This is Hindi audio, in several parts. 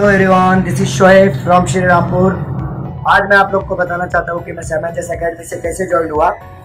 Hello everyone, this is Shoaib from Shrirampur. आज मैं आप लोग को बताना चाहता हूँ कि मैं सेमेंजस एकेडमी से कैसे ज्वाइन हुआ।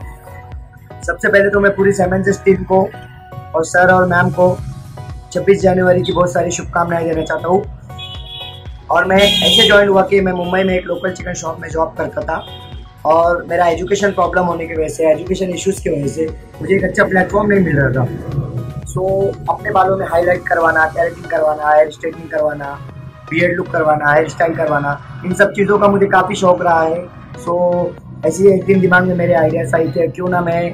सबसे पहले तो मैं पूरी सेमेंजस टीम को और सर और मैम को 26 जनवरी की बहुत सारी शुभकामनाएं देना चाहता हूँ। और मैं ऐसे ज्वाइन हुआ कि मैं मुंबई में एक लोकल चिकन शॉप में जॉब करता था और मेरा एजुकेशन प्रॉब्लम होने की वजह से, एजुकेशन इश्यूज़ की वजह से मुझे एक अच्छा प्लेटफॉर्म नहीं मिल रहा था। अपने बालों में हाईलाइट करवाना, केराटिन करवाना, हेयर स्ट्रेटनिंग करवाना, बियर्ड लुक करवाना, हेयर स्टाइल करवाना, इन सब चीज़ों का मुझे काफ़ी शौक रहा है। ऐसे ही एक दिन दिमाग में मेरे आइडियाज आई थे क्यों ना मैं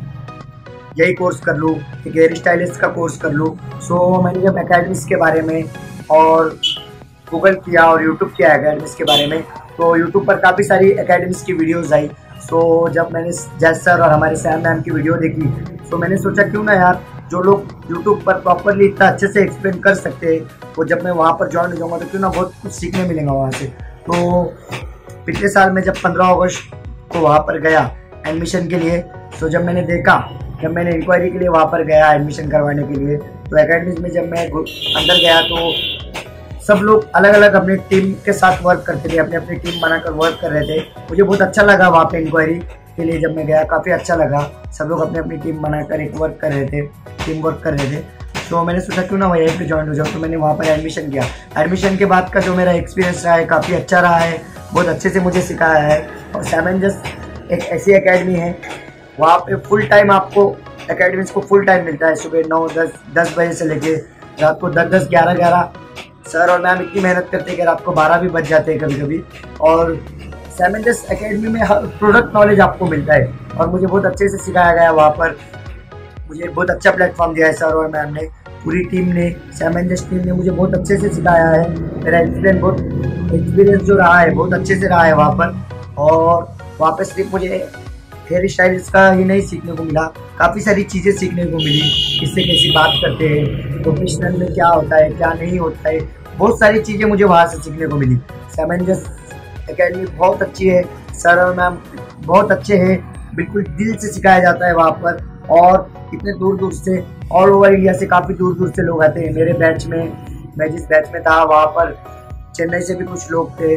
यही कोर्स कर लूँ, एक हेयर स्टाइलिस्ट का कोर्स कर लूँ। मैंने जब एकेडमीज के बारे में और गूगल किया और यूट्यूब किया एकेडमीज के बारे में, तो यूट्यूब पर काफ़ी सारी एकेडमीज की वीडियोज़ आई। जब मैंने जैज सर और हमारे सैम मैम की वीडियो देखी तो मैंने सोचा क्यों ना यार, जो लोग यूट्यूब पर प्रॉपरली इतना अच्छे से एक्सप्लेन कर सकते हैं, वो जब मैं वहाँ पर ज्वाइन हो जाऊँगा तो क्यों ना बहुत कुछ सीखने मिलेगा वहाँ से। तो पिछले साल में जब 15 अगस्त को वहाँ पर गया एडमिशन के लिए, तो जब मैंने इंक्वायरी के लिए वहाँ पर गया एडमिशन करवाने के लिए, तो एकेडमी में जब मैं अंदर गया तो सब लोग अलग अलग अपनी टीम के साथ वर्क करते थे, अपनी अपनी टीम बनाकर वर्क कर रहे थे। मुझे बहुत अच्छा लगा वहाँ पे इंक्वायरी के लिए जब मैं गया, काफ़ी अच्छा लगा। सब लोग अपनी अपनी टीम बनाकर एक वर्क कर रहे थे, टीम वर्क कर रहे थे। तो मैंने सोचा क्यों ना मैं यहीं पे ज्वाइन हो जाऊँ, तो मैंने वहाँ पर एडमिशन किया। एडमिशन के बाद का जो मेरा एक्सपीरियंस रहा है काफ़ी अच्छा रहा है, बहुत अच्छे से मुझे सिखाया है। और सेमेंजस एक ऐसी एकेडमी है, वहाँ पे फुल टाइम आपको एकेडमीज को फुल टाइम मिलता है। सुबह 9-10 बजे से लेके रात को 10-10, 11-11 सर और मैम इतनी मेहनत करते हैं कि रात को 12 भी बज जाते हैं कभी कभी। और सेमेंजस एकेडमी में हर प्रोडक्ट नॉलेज आपको मिलता है और मुझे बहुत अच्छे से सिखाया गया वहाँ पर। मुझे बहुत अच्छा प्लेटफॉर्म दिया है सर और मैम ने, पूरी टीम ने, सेमेंजस टीम ने मुझे बहुत अच्छे से सिखाया है। मेरा एक्सपीरियंस जो रहा है बहुत अच्छे से रहा है वहाँ पर। और वहाँ पर सिर्फ मुझे हेयर स्टाइलिस्ट का ही नहीं सीखने को मिला, काफ़ी सारी चीज़ें सीखने को मिली। किससे कैसी बात करते हैं, प्रोफेशनल में क्या होता है क्या नहीं होता है, बहुत सारी चीज़ें मुझे वहाँ से सीखने को मिली। सेमेंजस एकेडमी बहुत अच्छी है, सर और मैम बहुत अच्छे हैं, बिल्कुल दिल से सिखाया जाता है वहाँ पर। और इतने दूर दूर से, ऑल ओवर इंडिया से काफ़ी दूर दूर से लोग आते हैं मेरे बैच में। मैं जिस बैच में था वहाँ पर चेन्नई से भी कुछ लोग थे,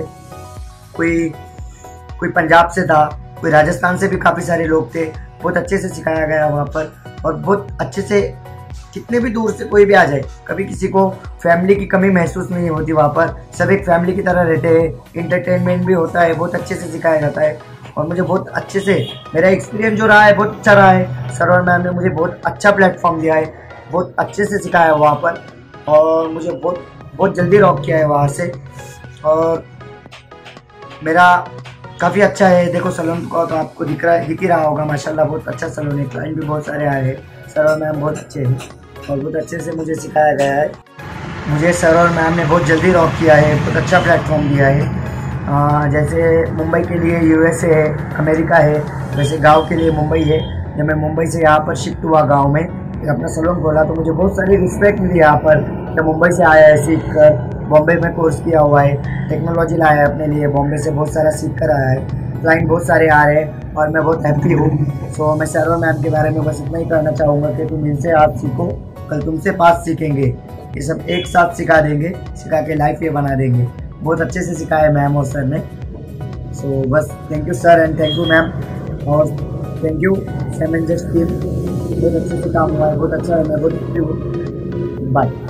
कोई पंजाब से था, कोई राजस्थान से भी काफ़ी सारे लोग थे। बहुत अच्छे से सिखाया गया वहाँ पर और बहुत अच्छे से, कितने भी दूर से कोई भी आ जाए, कभी किसी को फैमिली की कमी महसूस नहीं होती वहाँ पर। सब एक फैमिली की तरह रहते हैं, इंटरटेनमेंट भी होता है, बहुत अच्छे से सिखाया जाता है। और मुझे बहुत अच्छे से मेरा एक्सपीरियंस जो रहा है बहुत अच्छा रहा है। सर और मैम ने मुझे बहुत अच्छा प्लेटफॉर्म दिया है, बहुत अच्छे से सिखाया है वहाँ पर और मुझे बहुत जल्दी रॉक किया है वहाँ से। और मेरा काफ़ी अच्छा है। देखो सैलून का तो आपको दिख ही रहा होगा, माशाल्लाह बहुत अच्छा सैलून है, क्लाइंट भी बहुत सारे आए हैं। सर और मैम बहुत अच्छे हैं और बहुत अच्छे से मुझे सिखाया गया है। मुझे सर और मैम ने बहुत जल्दी रॉक किया है, बहुत अच्छा प्लेटफॉर्म दिया है। जैसे मुंबई के लिए यूएसए है, अमेरिका है, वैसे गांव के लिए मुंबई है। जब मैं मुंबई से यहाँ पर शिफ्ट हुआ गांव में, अपना सैलून खोला, तो मुझे बहुत सारी रिस्पेक्ट मिली यहाँ पर। जब मुंबई से आया है सीख कर, बॉम्बे में कोर्स किया हुआ है, टेक्नोलॉजी लाया है अपने लिए, बॉम्बे से बहुत सारा सीख कर आया है, क्लाइंट बहुत सारे आ रहे हैं और मैं बहुत हैप्पी हूँ। मैं सर और मैम के बारे में बस इतना ही कहना चाहूँगा कि तुम इनसे आप सीखो, कल तुमसे 5 सीखेंगे, ये सब एक साथ सिखा देंगे, सिखा के लाइफ ये बना देंगे। बहुत अच्छे से सिखाया मैम और सर ने। बस thank you sir and thank you ma'am और थैंक यू सेमेंजस टीम। बहुत अच्छे से काम हुआ है, बहुत अच्छा है, मैं बहुत हैप्पी हूँ। बाय।